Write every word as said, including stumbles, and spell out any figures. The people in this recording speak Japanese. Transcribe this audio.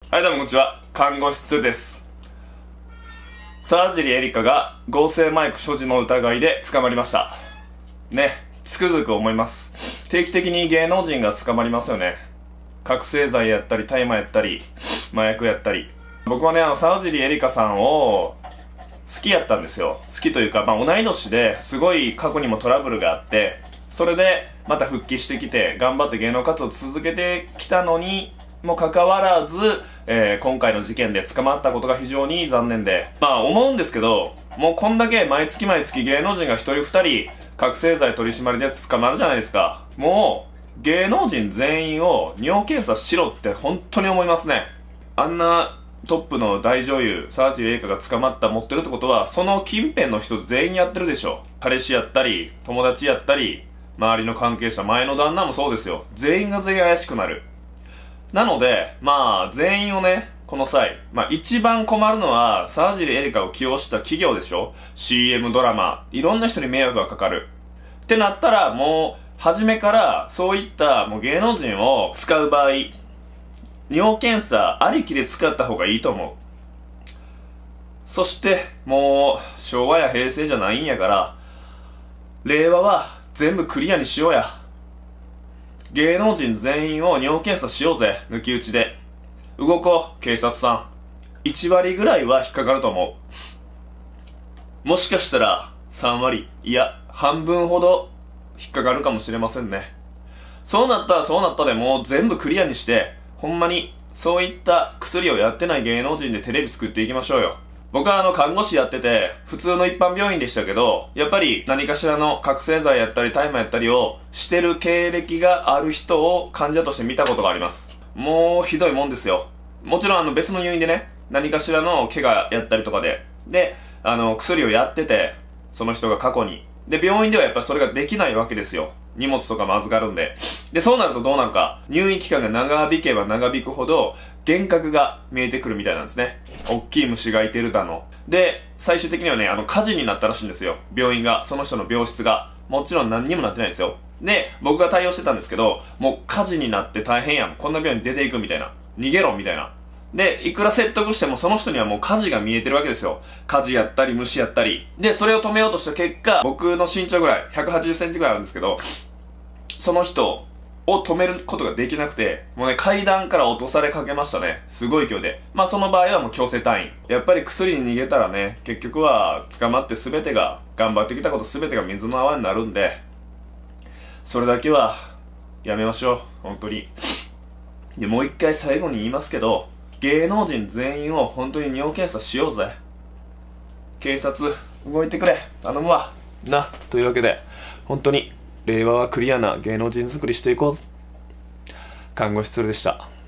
はい、どうもこんにちは。看護室です。沢尻エリカが合成マイク所持の疑いで捕まりました。ね、つくづく思います。定期的に芸能人が捕まりますよね。覚醒剤やったり、大麻やったり、麻薬やったり。僕はね、あの、沢尻エリカさんを好きやったんですよ。好きというか、まあ、同い年ですごい過去にもトラブルがあって、それでまた復帰してきて、頑張って芸能活動を続けてきたのに、もかかわらず、えー、今回の事件で捕まったことが非常に残念で、まあ思うんですけど、もうこんだけ毎月毎月芸能人がひとりふたり覚醒剤取り締まりで捕まるじゃないですか。もう芸能人全員を尿検査しろって本当に思いますね。あんなトップの大女優沢尻エリカが捕まった持ってるってことは、その近辺の人全員やってるでしょ。彼氏やったり友達やったり周りの関係者、前の旦那もそうですよ。全員が全員怪しくなる。なので、まあ、全員をね、この際、まあ一番困るのは、沢尻エリカを起用した企業でしょ？ シーエム ドラマ、いろんな人に迷惑がかかる。ってなったら、もう、初めから、そういったもう芸能人を使う場合、尿検査ありきで使った方がいいと思う。そして、もう、昭和や平成じゃないんやから、令和は全部クリアにしようや。芸能人全員を尿検査しようぜ、抜き打ちで。動こう、警察さん。いちわりぐらいは引っかかると思う。もしかしたらさんわり、いや、半分ほど引っかかるかもしれませんね。そうなったらそうなったでもう全部クリアにして、ほんまにそういった薬をやってない芸能人でテレビ作っていきましょうよ。僕はあの看護師やってて普通の一般病院でしたけど、やっぱり何かしらの覚醒剤やったり大麻やったりをしてる経歴がある人を患者として見たことがあります。もうひどいもんですよ。もちろんあの別の入院でね、何かしらの怪我やったりとかでで、あの薬をやってて、その人が過去にで、病院ではやっぱりそれができないわけですよ。荷物とかも預かるんで。で、そうなるとどうなるか。入院期間が長引けば長引くほど、幻覚が見えてくるみたいなんですね。大きい虫がいてるだの。で、最終的にはね、あの、火事になったらしいんですよ。病院が。その人の病室が。もちろん何にもなってないですよ。で、僕が対応してたんですけど、もう火事になって大変やん。こんな病院出ていくみたいな。逃げろみたいな。で、いくら説得してもその人にはもう火事が見えてるわけですよ。火事やったり虫やったり。で、それを止めようとした結果、僕の身長ぐらい、ひゃくはちじゅっセンチぐらいあるんですけど、その人を止めることができなくて、もうね、階段から落とされかけましたね。すごい勢いで。まあその場合はもう強制退院。やっぱり薬に逃げたらね、結局は捕まって全てが、頑張ってきたこと全てが水の泡になるんで、それだけはやめましょう。本当に。で、もう一回最後に言いますけど、芸能人全員を本当に尿検査しようぜ。警察動いてくれ、頼むわな。というわけで本当に令和はクリアな芸能人作りしていこう。看護師鶴でした。